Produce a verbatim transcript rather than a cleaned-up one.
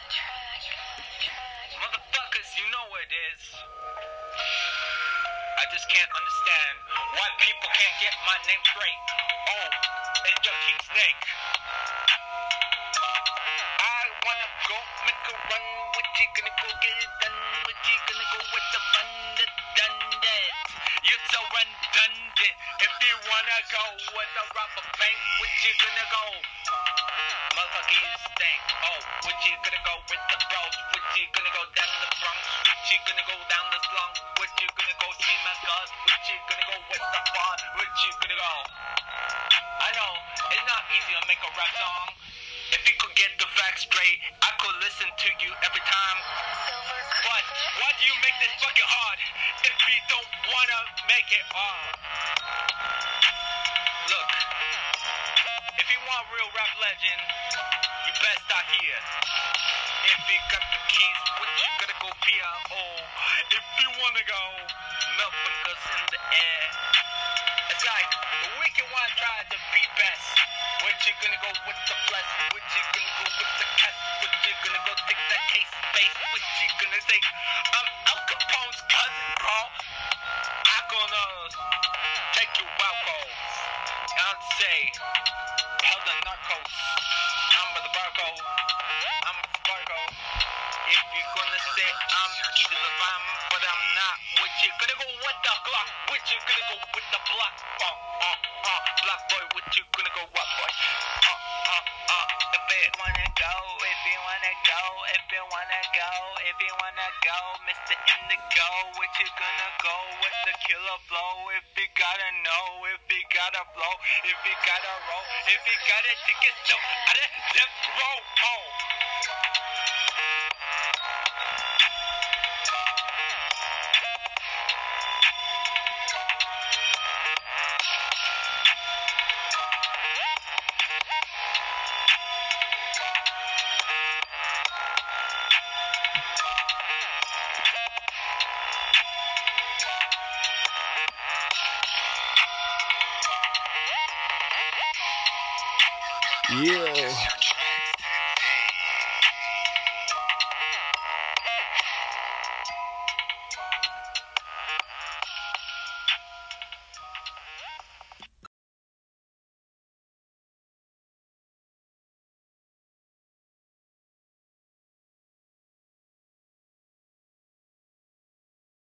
Motherfuckers, you know what it is. I just can't understand why people can't get my name straight. Oh, it's JKíng's nake. I wanna go make a run. What you gonna go get it done? What you gonna go with the fun that done that? You're so redundant. If you wanna go with the robber bank, what you gonna go? Motherfucker, you stink. Oh, what you gonna go with the bros? What you gonna go down the Bronx? What you gonna go down the slum? What you gonna go see my scars? What you gonna go with the bar? What you gonna go? I know, it's not easy to make a rap song. If you could get the facts straight, I could listen to you every time. But why do you make this fucking hard if you don't wanna make it hard? Look, if you want real rap legend, you best start here. If you got the keys, what you gonna go via? Oh, if you wanna go, nothing goes in the air. It's like the wicked one tried to be best. What you gonna go with the bless? What you gonna go with the cat? What you gonna go take that case face? What you gonna say? I'm Al Capone's cousin, bro. I'm gonna take you out, calls. I'll say, hell the narcos. I'm the barcode. I'm the barcode. If you're gonna say I'm either the fine, but I'm not. What you gonna go with the Glock? What you gonna go with the block? Uh, uh, uh, black boy. What you gonna go what boy? Uh, uh, uh. If you wanna go, if you wanna go, if you wanna go, if you wanna go, Mister Indigo. What you gonna go with the killer flow? If you gotta know, if you gotta flow, if you gotta roll, if you gotta take it so out of death row. Oh. Yeah.